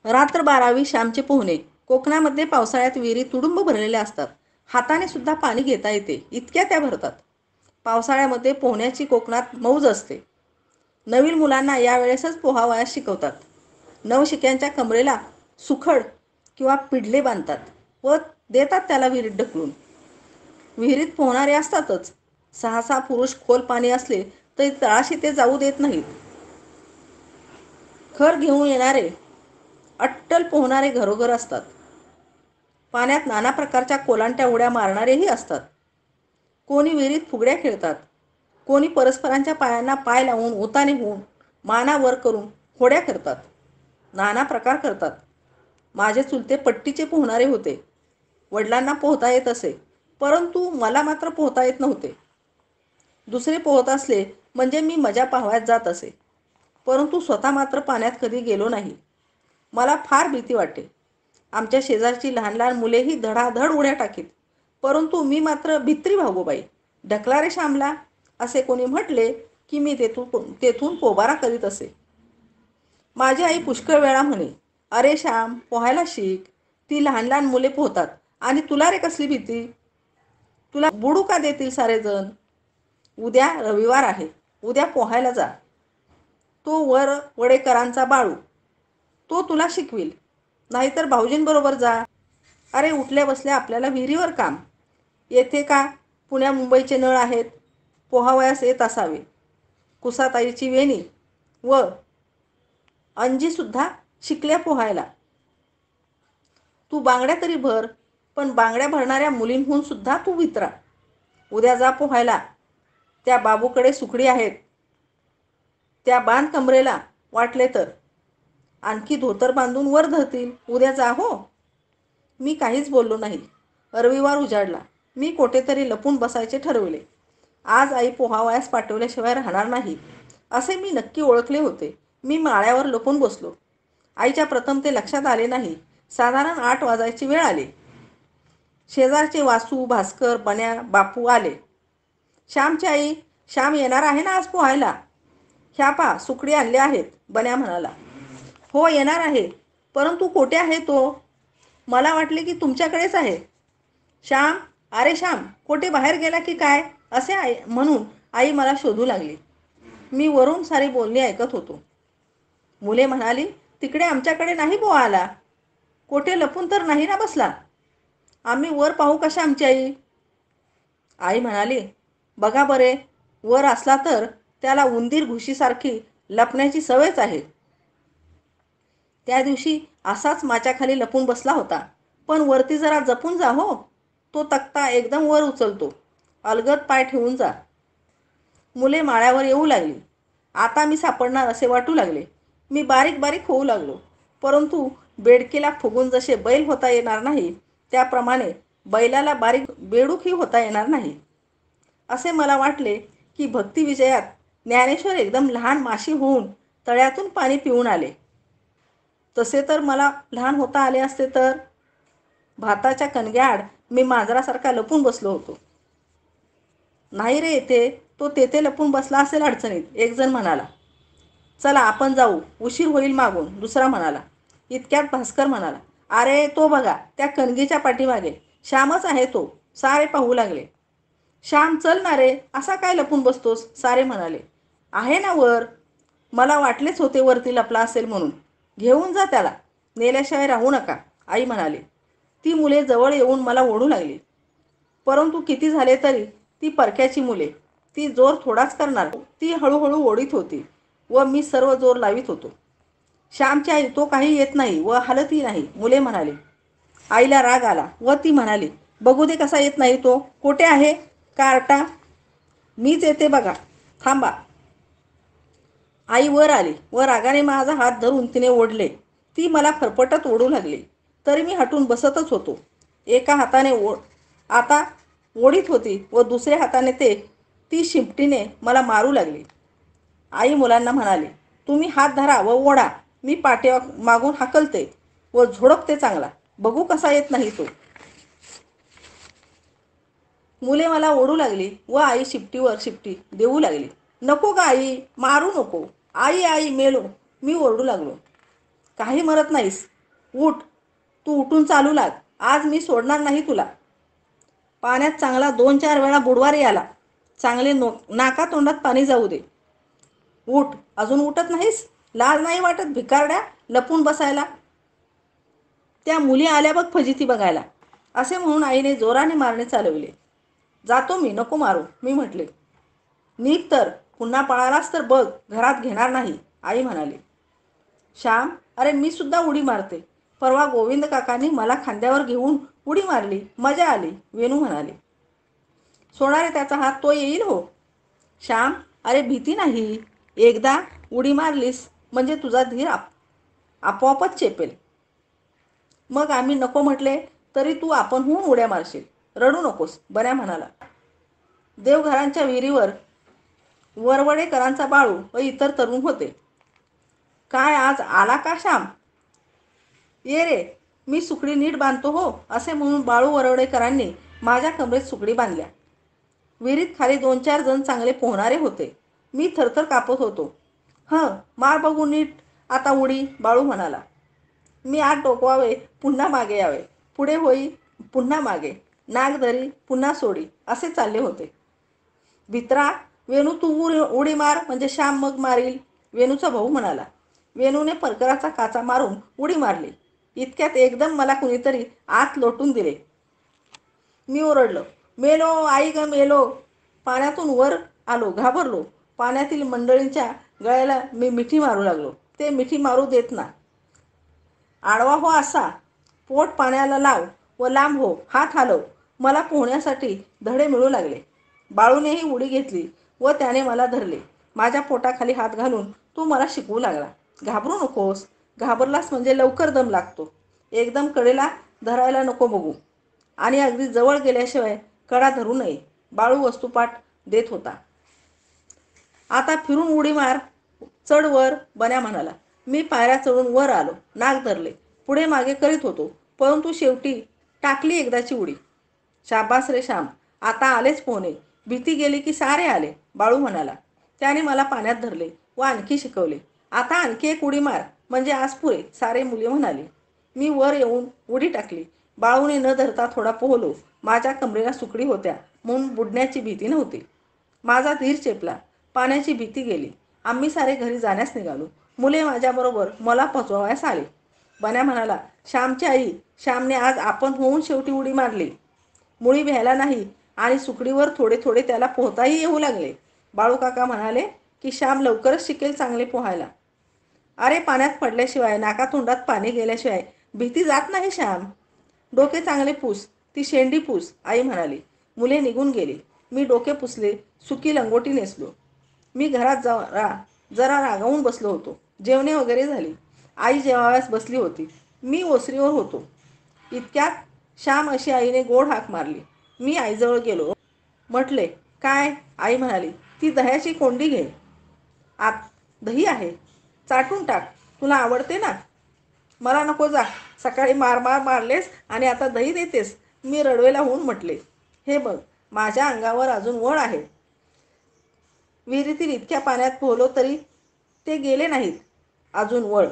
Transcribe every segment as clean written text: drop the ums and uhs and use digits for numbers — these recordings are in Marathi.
रात्र 12वी श्यामचे पोहणे. कोकणामध्ये पावसाळ्यात विहिरी तुडुंब भरलेल्या असतात. हाताने सुद्धा पाणी घेता येते, इतक्या त्या भरतात. पावसाळ्यामध्ये पोहण्याची कोकणात मौज असते. नवीन मुलांना यावेळेसच पोहावयास शिकवतात. नवशिक्यांच्या कमरेला सुखड किंवा पिढले बांधतात व देतात त्याला विहिरीत ढकलून. विहिरीत पोहणारे असतातच. 6-6 पुरुष खोल पाणी असले तरी तळाशी ते जाऊ देत नाहीत. खर घेऊन येणारे, अट्टल पोहणारे घरोघर असतात. पाण्यात नाना प्रकारच्या कोलांट्या उड्या मारणारेही असतात. कोणी विहिरीत फुगड्या खेळतात, कोणी परस्परांच्या पायांना पाय लावून उताने होऊन माना वर करून होड्या करतात. नाना प्रकार करतात. माझे चुलते पट्टीचे पोहणारे होते. वडिलांना पोहता येत असे, परंतु मला मात्र पोहता येत नव्हते. दुसरे पोहत असले म्हणजे मी मजा पाहावयास जात असे, परंतु स्वतः मात्र पाण्यात कधी गेलो नाही. मला फार भीती वाटे. आमच्या शेजारची लहान लहान मुलेही धडाधड उड्या टाकीत, परंतु मी मात्र भित्री भागोबाई. ढकला रे श्यामला असे कोणी म्हटले की मी तेथून पोबारा करीत असे. माझी आई पुष्कळ वेळा म्हणे, अरे श्याम, पोहायला शिक. ती लहान लहान मुले पोहतात आणि तुला रे कसली भीती? तुला बुडू का देतील सारेजण? उद्या रविवार आहे, उद्या पोहायला जा. तो वडेकरांचा बाळू, तो तुला शिकविल. नाहीतर भाऊजींबरोबर जा. अरे उठल्या बसल्या आपल्याला विहिरीवर काम. येथे का पुण्या मुंबईचे नळ आहेत? पोहावयास येत असावे. कुसाताईची वेणी व अंजीसुद्धा शिकल्या पोहायला. तू बांगड्या तरी भर, पण बांगड्या भरणाऱ्या मुलींहून सुद्धा तू वितरा. उद्या जा पोहायला. त्या बाबूकडे सुकडी आहेत, त्या बांध कमरेला, वाटले तर. आणखी धोतर बांधून वर धरतील. उद्या जा हो. मी काहीच बोललो नाही. रविवार उजाडला. मी कोठेतरी लपून बसायचे ठरवले. आज आई पोहावयास पाठवल्याशिवाय राहणार नाही असे मी नक्की ओळखले होते. मी माळ्यावर लपून बसलो. आईच्या प्रथम ते लक्षात आले नाही. साधारण 8 वाजायची वेळ आली. शेजारचे वासू, भास्कर, बन्या, बापू आले. श्यामची आई, श्याम येणार आहे ना आज पोहायला? ह्या पा सुकडी आणले आहेत, बन्या म्हणाला. हो येणार आहे, परंतु कोठे आहे तो? मला वाटले की तुमच्याकडेच आहे. श्याम, अरे श्याम, कोठे बाहेर गेला की काय? असे आई म्हणून आई मला शोधू लागली. मी वरून सारी बोलणी ऐकत होतो. मुले म्हणाली, तिकडे आमच्याकडे नाही पोहायला. कोठे लपून तर नाही ना बसला? आम्ही वर पाहू का श्यामची आई? आई म्हणाली, बघा बरे, वर असला तर त्याला उंदीर घुशीसारखी लपण्याची सवयच आहे. त्या दिवशी असाच माच्याखाली लपून बसला होता. पण वरती जरा जपून जा हो. तो तक्ता एकदम वर उचलतो. अलगद पाय ठेवून जा. मुले माळ्यावर येऊ लागली. आता मी सापडणार असे वाटू लागले. मी बारीक बारीक होऊ लागलो. परंतु बेडकीला फुगून जसे बैल होता येणार नाही, त्याप्रमाणे बैलाला बारीक बेडूकही होता येणार नाही. असे मला वाटले की भक्तिविजयात ज्ञानेश्वर एकदम लहान माशी होऊन तळ्यातून पाणी पिऊन आले. तसे तर मला लहान होता आले असते तर. भाताच्या कणग्याआड मी मांजरासारखा लपून बसलो होतो. नाही रे येते, तो तेथे लपून बसला असेल अडचणीत, एक जण म्हणाला. चला आपण जाऊ, उशीर होईल मागून, दुसरा म्हणाला. इतक्यात भास्कर म्हणाला, अरे तो बघा त्या कणगीच्या पाठीमागे, श्यामच आहे तो. सारे पाहू लागले. श्याम चल ना रे, असा काय लपून बसतोस? सारे म्हणाले. आहे ना वर. मला वाटलेच होते वरती लपला असेल म्हणून. घेऊन जा त्याला, नेल्याशिवाय राहू नका, आई म्हणाली. ती मुले जवळ येऊन मला ओढू लागली. परंतु किती झाले तरी ती परक्याची मुले. ती जोर थोडाच करणार. ती हळूहळू ओढीत होती व मी सर्व जोर लावित होतो. श्यामची आई, तो काही येत नाही व हलतही नाही, मुले म्हणाली. आईला राग आला व ती म्हणाली, बघू दे कसा येत नाही तो. कोठे आहे कार्टा? मीच येते बघा, थांबा. आई वर आली व रागाने माझा हात धरून तिने ओढले. ती मला फरफटत ओढू लागली. तरी मी हटून बसतच होतो. एका हाताने आता ओढीत होती व दुसऱ्या हाताने ती शिंपटीने मला मारू लागली. आई मुलांना म्हणाली, तुम्ही हात धरा व ओढा. मी पाठी मागून हाकलते व झोडपते चांगला. बघू कसा येत नाही तो. मुले मला ओढू लागली व आई शिपटीवर शिपटी देऊ लागली. नको गा आई, मारू नको. आई आई मेलो, मी ओरडू लागलो. काही मरत नाहीस. उठ, तू उठून चालू लाग. आज मी सोडणार नाही तुला. पाण्यात चांगला 2-4 वेळा बुडवारी आला. चांगले नाका तोंडात पाणी जाऊ दे. उठ, अजून उठत नाहीस? लाज नाही वाटत भिकारड्या लपून बसायला? त्या मुली आल्या बघ फजिती बघायला. असे म्हणून आईने जोराने मारणे चालवले. जातो मी, नको मारू, मी म्हटले. नीट तर, पुन्हा पळालास तर बघ, घरात घेणार नाही, आई म्हणाली. श्याम, अरे मी सुद्धा उडी मारते. परवा गोविंद काकांनी मला खांद्यावर घेऊन उडी मारली, मजा आली, वेणू म्हणाली. सोनारे त्याचा हात, तो येईल हो. श्याम, अरे भीती नाही. एकदा उडी मारलीस म्हणजे तुझा धीर आपोआपच चेपेल. मग आम्ही नको म्हटले तरी तू आपणहून उड्या मारशील. रडू नकोस, बऱ्या म्हणाला. देवघरांच्या विहिरीवर वरवडेकरांचा बाळू व इतर तरुण होते. काय आज आला का श्याम? ये रे, मी सुकडी नीट बांधतो हो, असे म्हणून बाळू वरवडेकरांनी माझ्या कमरेत सुकडी बांधल्या. विहिरीत खाली 2-4 जण चांगले पोहणारे होते. मी थरथर कापत होतो. मार बघू नीट आता उडी, बाळू म्हणाला. मी आत डोकवावे, पुन्हा मागे यावे, पुढे होई, पुन्हा मागे, नाग धरी, पुन्हा सोडी, असे चालले होते. भित्रा, वेणू तू उडी मार म्हणजे श्याम मग मारील, वेणूचा भाऊ म्हणाला. वेणूने परकराचा काचा मारून उडी मारली. इतक्यात एकदम मला कुणीतरी आत लोटून दिले. मी ओरडलो, मेलो आई ग मेलो. पाण्यातून वर आलो, घाबरलो. पाण्यातील मंडळींच्या गळ्याला मी मिठी मारू लागलो. ते मिठी मारू देत ना. आडवा हो असा, पोट पाण्याला लाव व लांब हो, हात हलव. मला पोहण्यासाठी धडे मिळू लागले. बाळूनेही उडी घेतली व त्याने मला धरले. माझ्या पोटाखाली हात घालून तो मला शिकवू लागला. घाबरू नकोस, घाबरलास म्हणजे लवकर दम लागतो. एकदम कडेला धरायला नको बघू आणि अगदी जवळ गेल्याशिवाय कडा धरू नये, बाळू वस्तुपाठ देत होता. आता फिरून उडी मार, चढ वर, बन्या म्हणाला. मी पायऱ्या चढून वर आलो, नाक धरले, पुढे मागे करीत होतो, परंतु शेवटी टाकली एकदाची उडी. शाबास रे श्याम, आता आलेच पोहणे. भीती गेली की सारे आले, बाळू म्हणाला. त्याने मला पाण्यात धरले व आणखी शिकवले. आता आणखी एक उडी मार म्हणजे आज पुरे, सारे मुली म्हणाले. मी वर येऊन उडी टाकली. बाळूने न धरता थोडा पोहलो. माझ्या कमरेला सुकडी होत्या म्हणून बुडण्याची भीती नव्हती. माझा धीर चेपला, पाण्याची भीती गेली. आम्ही सारे घरी जाण्यास निघालो. मुले माझ्याबरोबर मला पोचवायस आले. बन्या म्हणाला, श्यामची आई, श्यामने आज आपण होऊन शेवटी उडी मारली. मुळी भ्यायला नाही आणि सुकडीवर थोडे थोडे त्याला पोहताही येऊ लागले. बाळू काका म्हणाले की श्याम लवकरच शिकेल चांगले पोहायला. अरे पाण्यात पडल्याशिवाय, नाकातोंडात पाणी गेल्याशिवाय भीती जात नाही श्याम. डोके चांगले पुस, ती शेंडी पुस, आई म्हणाली. मुले निघून गेली. मी डोके पुसले, सुकी लंगोटी नेसलो. मी घरात जरा रागावून बसलो होतो. जेवणे वगैरे झाली. आई जेवाव्यास बसली होती. मी ओसरीवर होतो. इतक्यात श्याम अशी आईने गोड हाक मारली. मी आईजवळ गेलो. म्हटले, काय? आई म्हणाली, ती दह्याची कोंडी घे. आत दही आहे, चाटून टाक, तुला आवडते ना. मला नको, जा. सकाळी मारलेस आणि आता दही देतेस. मी रडवेला होऊन म्हटले, हे बघ, माझ्या अंगावर अजून वळ आहे. विहिरीतील इतक्या पाण्यात पोहलो तरी ते गेले नाहीत अजून वळ.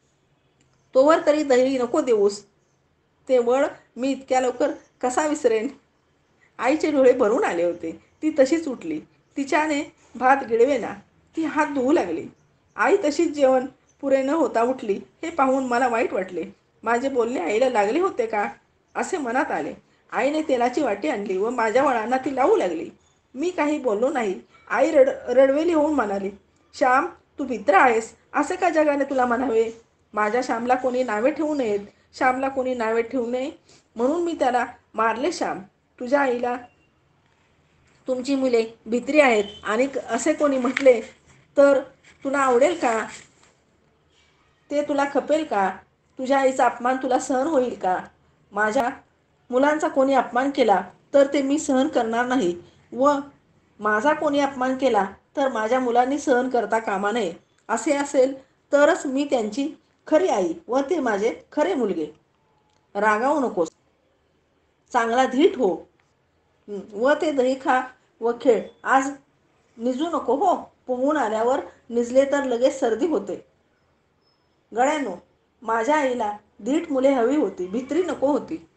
तोवर तरी दही नको देऊस. ते वळ मी इतक्या लवकर कसा विसरेन? आईचे डोळे भरून आले होते. ती तशीच उठली. तिच्याने भात गिळवेना. ती हात धुवू लागली. आई तशीच जेवण पुरे न होता उठली. हे पाहून मला वाईट वाटले. माझे बोलणे आईला लागले होते का असे मनात आले. आईने तेलाची वाटी आणली व माझ्या वळांना ती लावू लागली. मी काही बोललो नाही. आई रडवेली होऊन म्हणाली, श्याम, तू मित्र आहेस, असे का जगाने तुला म्हणावे? माझ्या श्यामला कोणी नावे ठेवू नयेत. श्यामला कोणी नावे ठेवू नये म्हणून मी त्याला मारले. श्याम, तुझ्या आईला तुमची मुले भित्री आहेत आणि असे कोणी म्हटले तर तुला आवडेल का? ते तुला खपेल का? तुझ्या आईचा अपमान तुला सहन होईल का? माझ्या मुलांचा कोणी अपमान केला तर ते मी सहन करणार नाही व माझा कोणी अपमान केला तर माझ्या मुलांनी सहन करता कामा नये. असे असेल तरच मी त्यांची खरी आई व ते माझे खरे मुलगे. रागावू नकोस, चांगला धीट हो व ते दही खा व खेळ. आज निजू नको हो. पोहून आल्यावर निजले तर लगेच सर्दी होते. गड्यानो, माझ्या आईला 1.5 मुले हवी होती, भित्री नको होती.